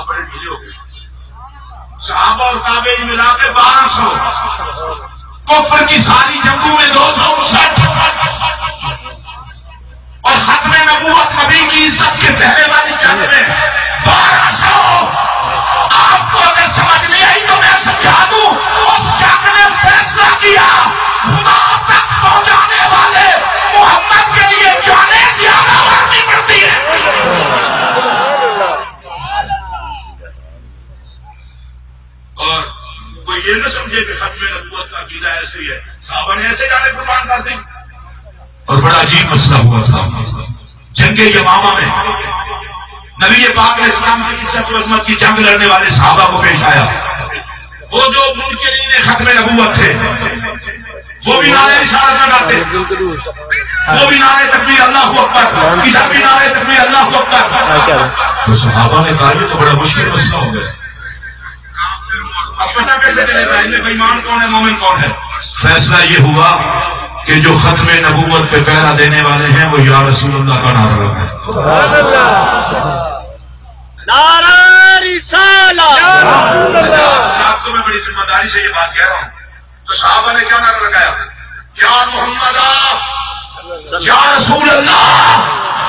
بڑے ڈھیلے ہو گئے. صحابہ اور تابعین ملا کے 1200. کفر کی ساری جنگوں میں 259 اور ختم نبوت نبی کی عزت کے پہلے والی جنگ میں 1200. آپ کو اگر سمجھ نہیں آئی تو میں سمجھا دوں. اس جنگ نے فیصلہ کیا خدا تک پہنچانے والے محمد کے لیے جانیں زیادہ ورنی پڑتی ہے. اور کوئی یہ نہ سمجھے کہ ختم نبوت کا عقیدہ ایسے ہی ہے. صحابہ نے ایسے جانے قربان کر دی. اور بڑا عجیب مسئلہ ہوا تھا جنگ یمامہ میں. نبی پاک علیہ السلام کی عزت و عظمت کی جنگ لڑنے والے صحابہ کو پیش آیا. وہ جو منکرین ختم نبوت تھے وہ بھی نعرہ رسالت لگاتے, وہ بھی نعرہ تکبیر اللہ اکبر, ادھر بھی نعرہ تکبیر اللہ اکبر. تو صحابہ نے کہا یہ تو بڑا مشکل مسئلہ ہو گیا. اب پتہ کیسے چلے گا ان میں بےایمان کون ہے مومن کون ہے؟ فیصلہ یہ ہوا کہ جو ختم نبوت پہ پہرا دینے والے ہیں وہ یا رسول اللہ کا نعرہ لگائیں. سبحان اللہ, نعرہ رسالت. آپ کو میں بڑی ذمہ داری سے یہ بات کہہ رہا ہوں. تو صحابہ نے کیا نعرہ لگایا؟ یا محمد یا رسول اللہ.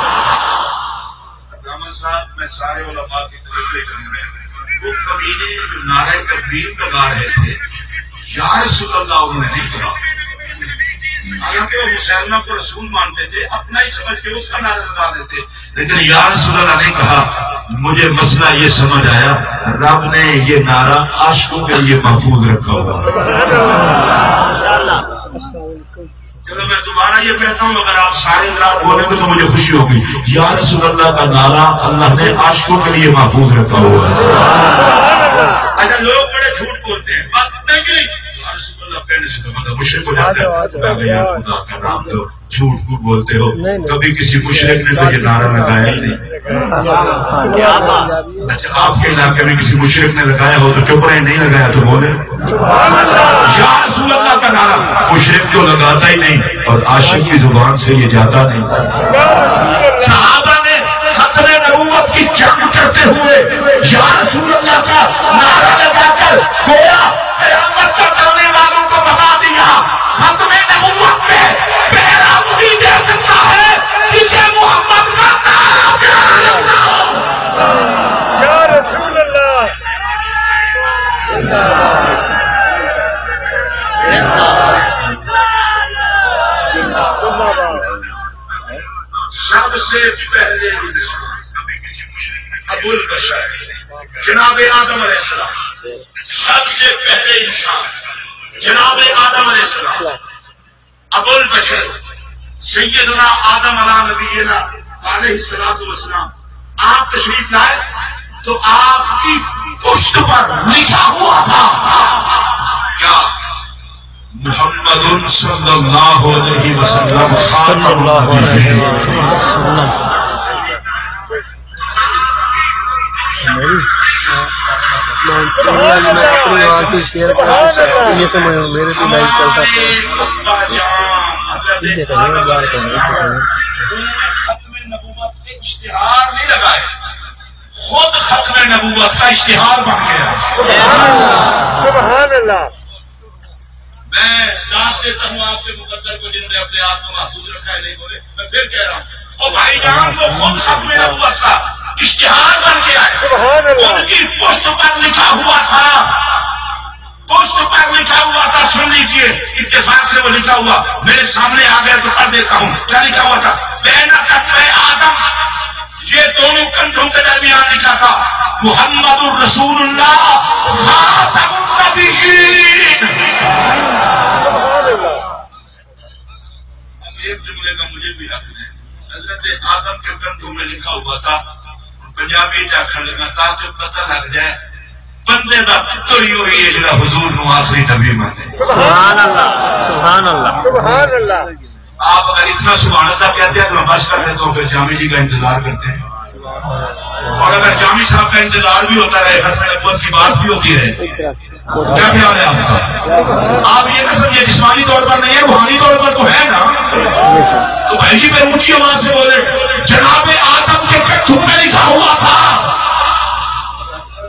رحمت صاحب میں سارے علماء کی توجہ کروں گا. وہ کمینے جو نعرہ تکبیر لگا رہے تھے یا رسول اللہ انہوں نے نہیں کہا. حالانکہ وہ مسلمہ کو رسول مانتے تھے, اپنا ہی سمجھ کے اس کا نعرہ لگا دیتے, لیکن یا رسول اللہ نہیں کہا. مجھے مسئلہ یہ سمجھ آیا رب نے یہ نعرہ عاشقوں کے لیے محفوظ رکھا ہوگا. چلو میں دوبارہ یہ کہتا ہوں اگر آپ سارے رات بولیں گے تو مجھے خوشی ہوگی. یا رسول اللہ کا نعرہ اللہ نے عاشقوں کے لیے محفوظ رکھا ہوا ہے. اچھا لوگ بڑے جھوٹ بولتے ہیں, بات نہیں کی رسول اللہ کہنے سے تو مطلب مشرک ہو جاتا ہے. خدا کا نام لو, جھوٹ کو بولتے ہو. کبھی کسی مشرک نے تو یہ نعرہ لگایا ہی نہیں. اچھا آپ کے علاقے میں کسی مشرک نے لگایا ہو تو چپ رہے, نہیں لگایا تو بولے یا رسول اللہ کا نعرہ. مشرک تو لگاتا ہی نہیں اور عاشق کی زبان سے یہ جاتا نہیں. صحابہ نے ختم نبوت کی جنگ کرتے ہوئے یا رسول اللہ کا نعرہ لگا کر گویا قیامت تک آنے والوں کو بتا دیا ختم نبوت میں پہرا وہی دے سکتا ہے جسے محمد کا نعرہ پیارا لگتا ہو. یا رسول اللہ. سب سے پہلے انسان ابو البشر جناب آدم علیہ السلام, سب سے پہلے انسان جناب آدم علیہ السلام ابو البشر سیدنا آدم علیہ نبینا علیہ الصلوۃ والسلام. آپ تشریف لائے تو آپ کی پشت پر لکھا ہوا تھا کیا؟ محمد صلی اللہ علیہ وسلم خاتم النبیین. شیئر یہ سمجھ میرے تو لائف چلتا ختم نبوت کے اشتہار نہیں لگائے, خود ختم نبوت کا اشتہار بن گیا. سبحان اللہ. میں داد دیتا ہوں آپ کے مقدر کو جنہوں نے اپنے آپ کو محفوظ رکھا ہے, نہیں بولے. میں پھر کہہ رہا ہوں اور بھائی جان وہ خود ختم نبوت کا اشتہار بن گیا ہے. ان کی پشت پر لکھا ہوا تھا, پشت پر لکھا ہوا تھا. سن لیجیے اتفاق سے وہ لکھا ہوا میرے سامنے آ گیا تو پڑھ دیتا ہوں. کیا لکھا ہوا تھا؟ بین کتفے آدم, یہ دونوں کندھوں کے درمیان لکھا تھا محمد الرسول اللہ خاتم النبیین. اب ایک جملے کا مجھے بھی حق ہے. حضرت آدم کے کندھوں میں لکھا ہوا تھا, پنجابی چاکھن لگا تاکہ پتہ لگ جائے بندے دا پتر ہی ہوئی ہے جڑا حضور نو آخری نبی مانے. سبحان اللہ. سبحان اللہ. سبحان اللہ. آپ اگر اتنا سبحان اللہ کہتے ہیں تو ہم بس کر دیتے ہو, پھر جامع جی کا انتظار کرتے ہیں. اور اگر جامع صاحب کا انتظار بھی ہوتا رہے, ختم نبوت کی بات بھی ہوتی رہے, کیا خیال ہے آپ کا؟ آپ یہ نہ سمجھے جسمانی طور پر نہیں ہے, روحانی طور پر تو ہے نا. تو بھائی جی پھر اونچی آواز سے بولے جناب آدم کے کندھوں میں لکھا ہوا تھا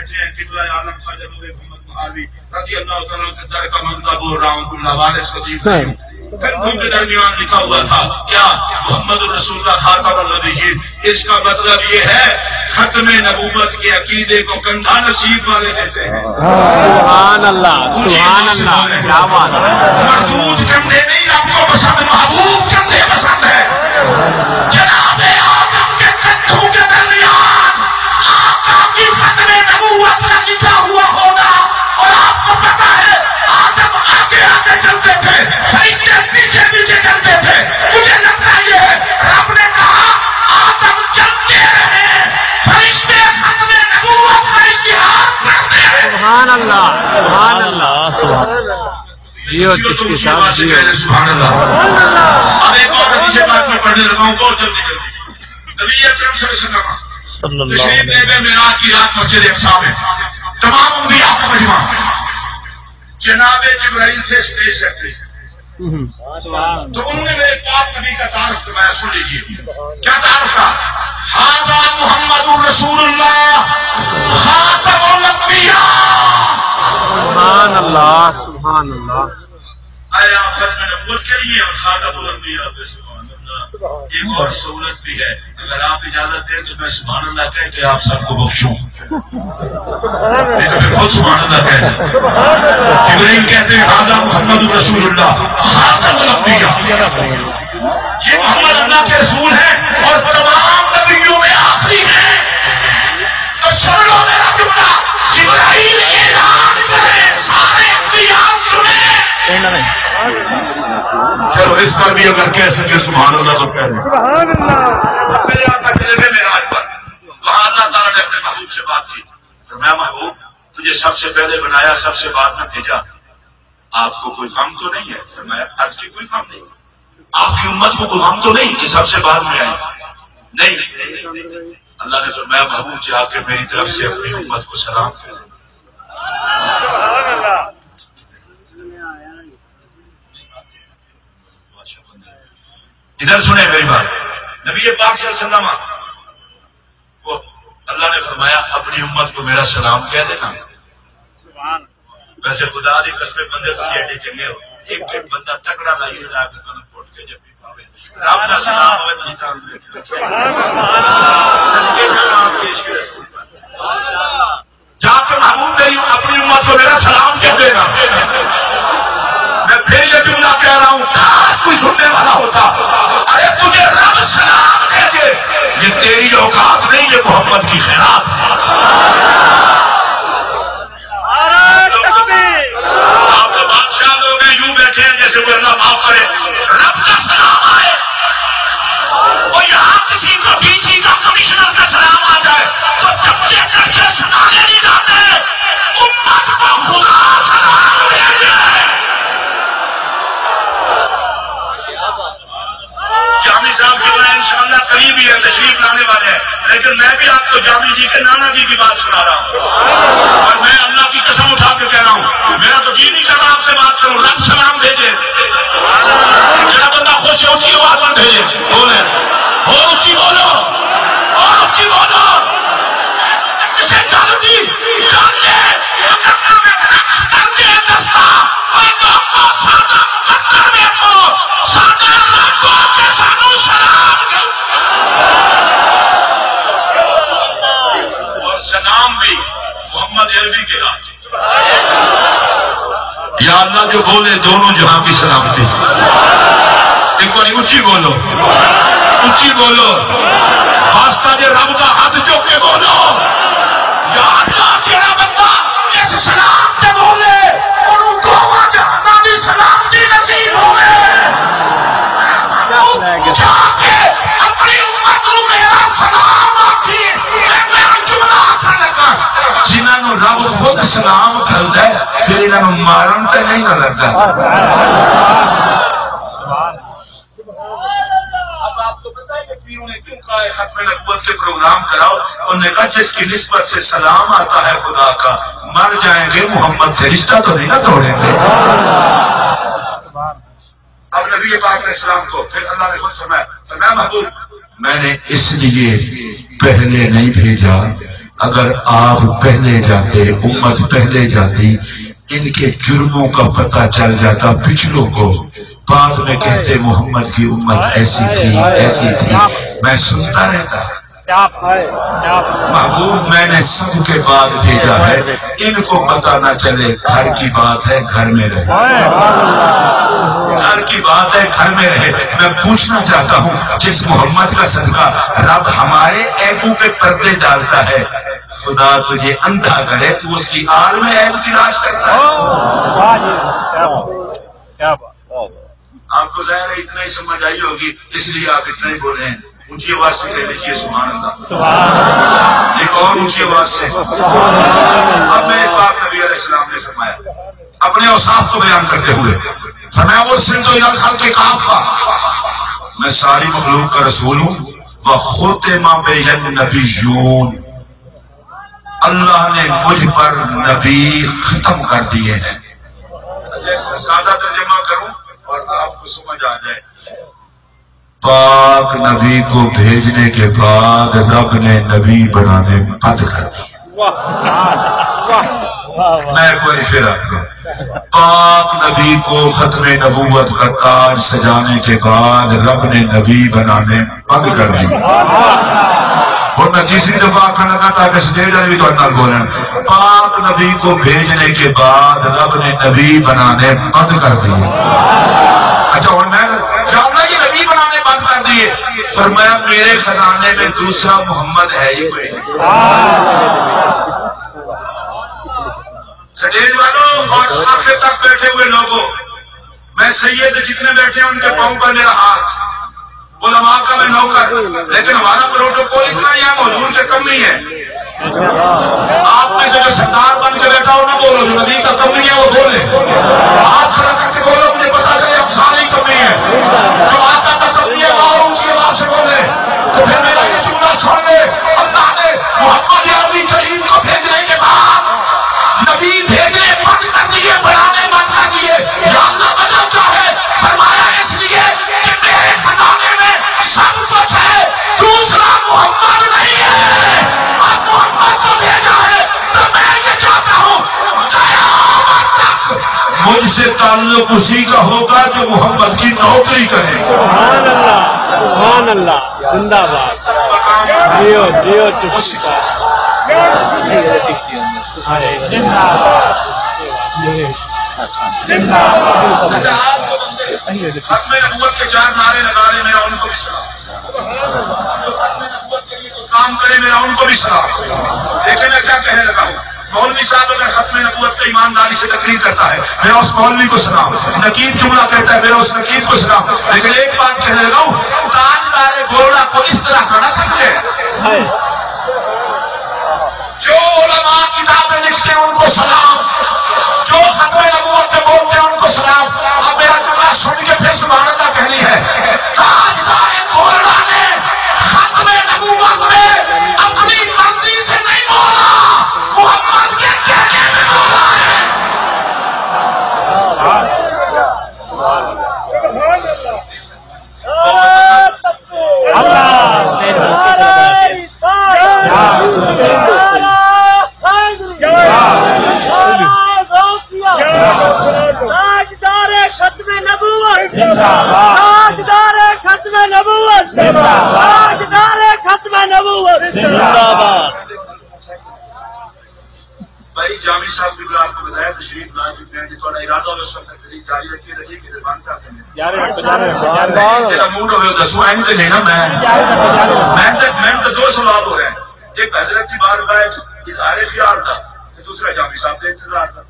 کہتے ہیں قبلہ عالم خواجہ نور محمد مہاروی رضی اللہ تعالیٰ کے در کا منگتا بول رہا ہوں کل وارث قدیف ہوں کنکھوں کے درمیان لکھا ہوا تھا کیا محمد رسول اللہ خاتم النبیین اس کا مطلب یہ ہے ختم نبوت کے عقیدے کو کندھا نصیب والے دیتے ہیں سبحان اللہ سبحان اللہ کیا بات ہے مردود کندھے نہیں رب کو پسند محبوب کندھے پسند ہے جناب آدم کے کندھوں کے درمیان آقا کی ختم نبوت کا لکھا ہوا ہوگا اور آپ کو پتا ہے آدم آگے آگے چلتے تھے فرشتے پیچھے پیچھے چلتے تھے مجھے لگتا یہ ہے رب نے کہا آدم چلتے رہے فرشتے ختم نبوت کا اشتہار کرتے رہے سبحان اللہ سبحان اللہ سبحان اللہ جیو چشتی صاحب جیو سبحان اللہ اب ایک اور حدیث پاک میں پڑھنے لگا ہوں بہت جلدی جلدی نبی اکرم صلی اللہ علیہ وسلم صلی اللہ تشریف علیہ لے گئے معراج کی رات مسجد اقصی میں تمام انبیاء کا مجمع جناب جبرائیل تھے اسٹیج سیکٹری تو انہوں نے میرے پاک نبی کا تعارف کروایا سن لیجیے کیا تعارف تھا ھذا محمد رسول اللہ خاتم الانبیاء سبحان اللہ سبحان اللہ آیا ختم نبوت کے لیے اور خاتم الانبیاء پہ سبحان اللہ ایک اور سہولت بھی ہے اگر آپ اجازت دیں تو میں سبحان اللہ کہہ کے آپ سب کو بخشوں نہیں تو میں خود سبحان اللہ کہہ دیں جبرائیل کہتے ہیں ھذا محمد رسول اللہ خاتم الانبیاء یہ محمد اللہ کے رسول ہیں اور تمام نبیوں میں آخری ہیں تو سن لو میرا جملہ جبرائیل اعلان کرے سارے انبیاء سنیں چلو اس پر بھی اگر کہہ سکے سبحان اللہ تو کہہ دیں سبحان اللہ میرے آقا چلے گئے معراج پر وہاں اللہ تعالیٰ نے اپنے محبوب سے بات کی فرمایا محبوب تجھے سب سے پہلے بنایا سب سے بعد میں بھیجا آپ کو کوئی غم تو نہیں ہے فرمایا عرض کی کوئی غم نہیں آپ کی امت کو کوئی غم تو نہیں کہ سب سے بعد میں آئی نہیں اللہ نے فرمایا محبوب جا کے میری طرف سے اپنی امت کو سلام کر ادھر سنیں میری بات نبی پاک صلی اللہ علیہ وسلم کو اللہ نے فرمایا اپنی امت کو میرا سلام کہہ دینا ویسے خدا دی قسم بندے تو ایڈے چنگے ہو ایک بندہ تکڑا لائیے لا کے تمہیں پھوٹ کے جب بھی پاوے رب دا سلام ہوئے تو نکال دے صدقے کا نام پیش کرے جا کے محبوب میری اپنی امت کو میرا سلام کہہ دینا میں پھر یہ جملہ کہہ رہا ہوں کاش کوئی سننے والا ہوتا ارے تجھے رب سلام دے دے یہ تیری اوقات نہیں یہ محمد کی خیرات آپ تو بادشاہ لوگ ہیں یوں بیٹھے ہیں جیسے کوئی اللہ معاف کرے رب کا سلام آئے اور یہاں کسی کو ڈی کا کمشنر کا سلام آ جائے تو چمچے کر کے سنانے نہیں جاتے امت کو خدا سلام بھیجے جامی صاحب کی بنا انشاءاللہ قریب ہی ہے تشریف لانے والے ہیں لیکن میں بھی آپ کو جامی جی کے نانا جی کی بات سنا رہا ہوں اور میں اللہ کی قسم اٹھا کے کہہ رہا ہوں میرا تو جی نہیں کر رہا آپ سے بات کروں رب سلام بھیجے میرا بندہ خوش ہے اونچی آواز میں بھیجے بولے اور اونچی بولو اور اونچی بولو کسے جانتی جان لے مقدر میں رقص کر کے دستا اور لوگوں سادہ مقدر میں کو سادہ لوگوں کے سانو سلام اور سلام بھی محمد عربی کے ہاتھ یا اللہ جو بولے دونوں جہاں کی سلامتی ایک بار اونچی بولو اونچی بولو واسطہ دے رب کا ہاتھ جو کے بولو یا اللہ جڑا بندہ اس سلام تے بولے اور ان کو جہاں دی سلامتی نصیب ہوئے جا کے اپنی امت کو میرا سلام آتی میں جملہ آتا لگا جنہوں رب خود سلام کر دے پھر انہوں مارن تے نہیں نہ لگتا اب آپ کو پتہ ہے کہ پیروں نے کیوں کہا ہے ختم نبوت کے پروگرام کراؤ انہوں نے کہا جس کی نسبت سے سلام آتا ہے خدا کا مر جائیں گے محمد سے رشتہ تو نہیں نہ توڑیں گے اب نبی پاک علیہ السلام کو پھر اللہ نے خود فرمایا محبوب میں نے اس لیے پہلے نہیں بھیجا اگر آپ پہلے جاتے، امت پہلے جاتی، ان کے جرموں کا پتہ چل جاتا پچھلوں کو، بعد میں کہتے محمد کی امت ایسی تھی ایسی تھی، میں سنتا رہتا۔ محبوب میں نے سب کے بعد بھیجا ہے، ان کو پتہ نہ چلے، گھر کی بات ہے گھر میں رہے، گھر کی بات ہے گھر میں رہے۔ میں پوچھنا چاہتا ہوں، جس محمد کا صدقہ رب ہمارے عیبوں پہ پردے ڈالتا ہے، خدا تجھے اندھا کرے تو اس کی آل میں عیب تلاش کرتا ہے۔ آپ کو ظاہر ہے اتنا ہی سمجھ آئی ہوگی، اس لیے آپ اتنا ہی بولے ہیں۔ اونچی آواز سے کہہ لیجیے سبحان اللہ، ایک اور اونچی آواز سے۔ اب میں پاک نبی علیہ السلام نے فرمایا اپنے اوصاف کو بیان کرتے ہوئے، فرمایا وَأُرْسِلْتُ إِلَى الْخَلْقِ كَافَّةً، میں ساری مخلوق کا رسول ہوں۔ وَخُتِمَ بِهِ النَّبِيُّونَ، اللہ نے مجھ پر نبی ختم کر دیے ہیں۔ سادہ ترجمہ کروں اور آپ کو سمجھ آ جائے، پاک نبی کو بھیجنے کے بعد رب نے نبی بنانے بند کر دیا۔ میں ایک بار پھر آتا ہوں، پاک نبی کو ختم نبوت کا تاج سجانے کے بعد رب نے نبی بنانے بند کر دیا۔ اور میں تیسری دفعہ آخر لگا تاکہ سٹیج والے بھی تو نال بولیں، پاک نبی کو بھیجنے کے بعد رب نے نبی بنانے بند کر دیا۔ اچھا اور میں جاؤں یہ نبی بنانے بند کر دیے، فرمایا میرے خزانے میں دوسرا محمد ہے ہی کوئی نہیں۔ سٹیج والوں اور آخر تک بیٹھے ہوئے لوگوں، میں سید جتنے بیٹھے ہیں ان کے پاؤں پر میرا ہاتھ، علماء کا میں نوکر، لیکن ہمارا پروٹوکول اتنا ہی ہے، حضور کے کم نہیں ہے۔ آپ میں سے جو سردار بن کے بیٹھا ہو نہ بولو، جو نبی کا کم نہیں ہے وہ بولے، ہاتھ کھڑا کر کے بولو، مجھے پتا چلے ہم سارے ہی کم نہیں ہیں۔ جو آقا کا کم نہیں ہے وہ اور اونچی آواز سے بولے، تو پھر میرا یہ جملہ سن لے، اللہ نے محمد عربی کریم کو بھیجنے کے بعد نبی بھیجنے بند کر دیے، بنانے بند کر دیے۔ یا اللہ وجہ کیا ہے؟ فرمایا اس لیے کہ میرے خزانے میں سب کچھ ہے، دوسرا محمد نہیں ہے۔ اب محمد کو بھیجا ہے تو میں یہ چاہتا ہوں قیامت تک مجھ سے تعلق اسی کا ہوگا جو محمد کی نوکری کرے۔ سبحان اللہ، سبحان اللہ، زندہ باد، جیو جیو چشتہ، ختم نبوت کے 4 نعرے لگا لے، میرا ان کو بھی سلام۔ کام کرے میرا ان کو بھی سلام۔ دیکھیں میں کیا کہنے لگا ہوں، مولوی صاحب اگر ختم نبوت پہ ایمانداری سے تقریر کرتا ہے میرا اس مولوی کو سلام، نقیب جملہ کہتا ہے میرا اس نقیب کو سلام، لیکن ایک بات کہنے لگا ہوں، تاجدار گولڑا کو اس طرح کرنا سکتے ہیں، جو علماء کتابیں لکھتے ہیں ان کو سلام، جو ختم نبوت میں بولتے ہیں ان کو سلام۔ اب میرا جملہ سن کے پھر سبحان اللہ کہنی ہے، تاجدار گولڑا نے ختم نبوت میں اپنی مرضی سے نہیں بولا، محمد کے کہنے میں بولا ہے۔ تاجدار ختم نبوت، تاجدار ختم نبوت، تاجدار ختم نبوت، زندہ باد۔ بھائی جامی صاحب بھی آپ کو بتایا تشریف لا چکے ہیں کہ تھوڑا ارادہ ہو اس وقت تقریر جاری رکھیے کہ زبان کا موڈ ہوئے دسو این سے نہیں نا، میں تو 2 سوال ہو رہے ہیں، ایک حضرت کی بار کا اظہار خیال تھا، دوسرا جامی صاحب کا انتظار تھا۔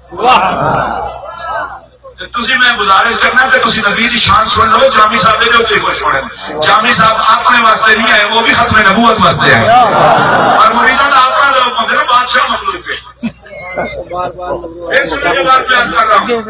تسی میں گزارش کرنا کہ تسی نبی دی شان سن لو، جامی صاحب دے اوتے خوش ہونے۔ جامی صاحب اپنے واسطے نہیں آئے، وہ بھی ختم نبوت واسطے آئے، اور مریداں دا اپنا لوگ ہوندے نا، بادشاہ مخلوق کے۔ ایک سننے کے بعد میں عرض کر رہا ہوں،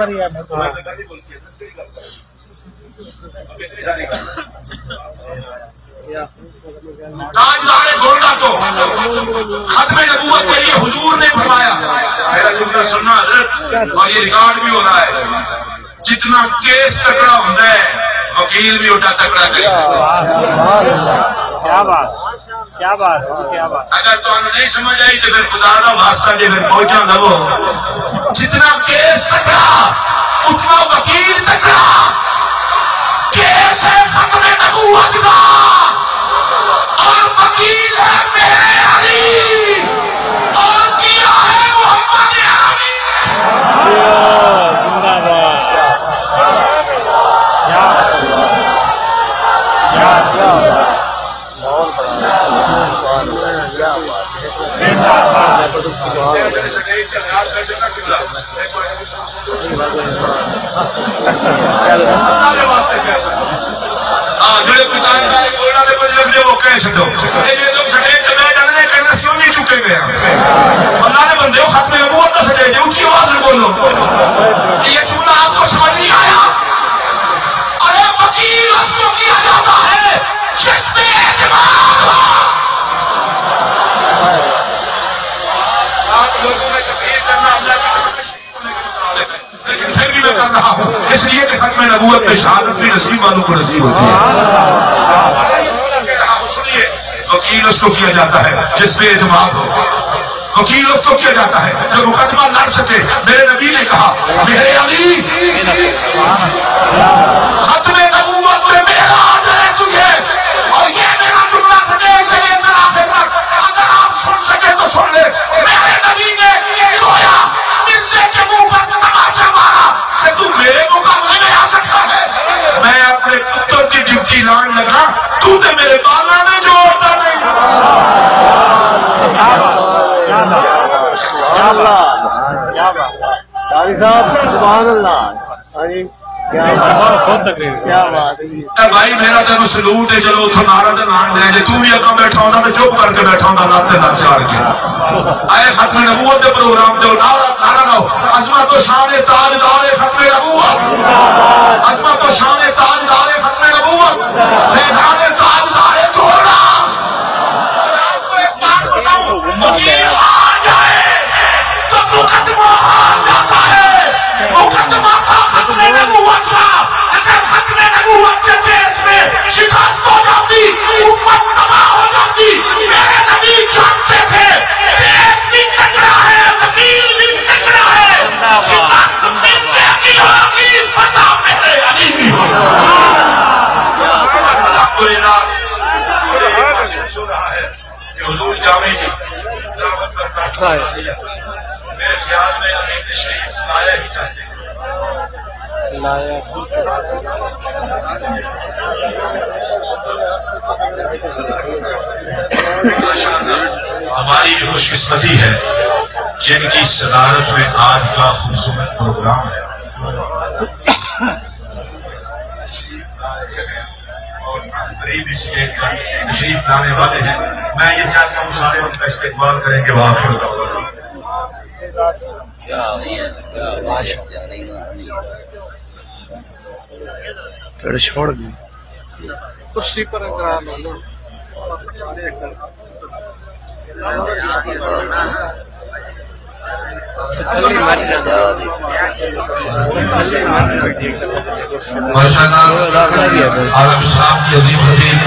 تاجدار گولڈا کو ختم نبوت کے لیے حضور نے فرمایا، میرا جملہ سننا حضرت، اور یہ ریکارڈ بھی ہو رہا ہے، جتنا کیس تکڑا ہوتا ہے وکیل بھی اٹھا تکڑا کرے۔ کیا بات، کیا بات ہے، کیا بات. اگر تو نہیں سمجھ آئی تو پھر خدا کا واسطہ جی پھر پہنچا لو. جتنا کیس تکڑا اتنا وکیل تکڑا. کیس ہے ختم نبوت کا اور وکیل ہے میرے علی اور کیا ہے محمد علی. زندہ باد. جڑے پتان کا بولنا دے کچھ لفظ وہ کہہ چھڈو. اے جڑے لوگ سٹیج تے بیٹھ جاندے نے کہنا سیوں نہیں چکے گئے ہیں. اللہ نے بندے ختم نبوت کا سٹیج اونچی آواز میں بولو. یہ جملہ آپ کو سمجھ نہیں آیا؟ ارے وکیل اس کو کیا جاتا ہے جس میں اعتماد ہو. آپ لوگوں نے تقریر کرنا اللہ کی لیکن پھر بھی میں کر رہا ہوں اس لیے کہ ختم نبوت میں شہادت بھی نصیب والوں کو نصیب ہوتی ہے. سنیے وکیل اس کو کیا جاتا ہے جس پہ اعتماد ہو. وکیل اس کو کیا جاتا ہے جو مقدمہ لڑ سکے. میرے نبی نے کہا میرے علی ختم نبوت میں میرا آرڈر ہے تجھے اور یہ میرا جملہ سٹیج سے لے کر آخر تک اگر آپ سن سکے تو سن لے. میرے نبی نے رویا مرزے کے منہ پر تماچا مارا کہ تو میرے مقابلے میں آ سکتا ہے. میں اپنے پتر کی ڈیوٹی لان لگا تو نے میرے بالا میں جوڑتا نہیں. قاری صاحب سبحان اللہ. کیا بات ہے بھائی میرا تینوں سلوٹ ہے. چلو اتھو نعرہ دے نان لے جے تو بھی اگاں بیٹھا ہونا تو چپ کر کے بیٹھا ہونا ناتے نہ چاڑ کے. آئے ختم نبوت دے پروگرام دے نعرہ لاؤ. عظمت و شان تاجدار ختم نبوت. عظمت و شان تاجدار ختم نبوت. فیضان تاجدار دھوڑا. آپ کو ایک بات بتاؤں وکیل ہار جائے تو مقدمہ ہار جاتا ہے. مقدمہ تھا ختم نبوت کا. اگر ختم نبوت کے کیس میں شکست ہو جاتی امت تباہ ہو جاتی. میرے نبی جانتے تھے کیس بھی تگڑا ہے وکیل بھی تگڑا ہے. شکست مرزے کی ہوگی فتح میرے علی کی ہوگی. الحمدللہ یہ محسوس ہو رہا ہے کہ حضور جامع جی دعوت کا کارٹون دیا. میرے خیال میں ابھی تشریف لایا ہی چاہتے ہیں. ہماری خوش قسمتی ہے جن کی صدارت میں آج کا خوبصورت پروگرام ہے. اور قریب اس کے تشریف لانے والے ہیں. میں یہ چاہتا ہوں سارے ان کا استقبال کریں گے. واخر دعوانا پھر چھوڑ دی کرسی پر کرا لو. ماشاءاللہ عالم اسلام کی عظیم خطیب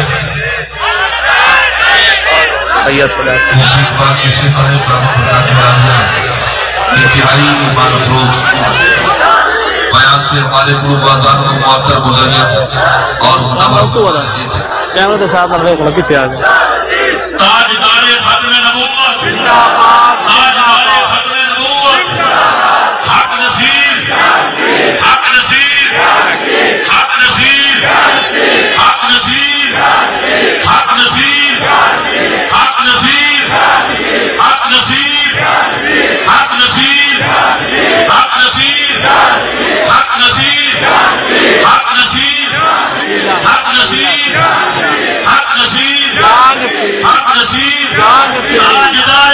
اقبال چشتی صاحب رحمۃ اللہ تعالی انتہائی ایمان افروز بیان سے ہمارے قلوب آزاد کو معطر گزریا اور منور کیمرے کے ساتھ لگے کھڑا پیچھے آ گیا. تاجدار ختم نبوت تاجدار ختم نبوت حق نصیر حق نصیر حق نصیر حق نصیر حق نصیر حق نصیر حق نصیر حق نصیر حق نصیر حق نصیر حق نصیر حق نصیر حق نصیر حق نصیر تاجدار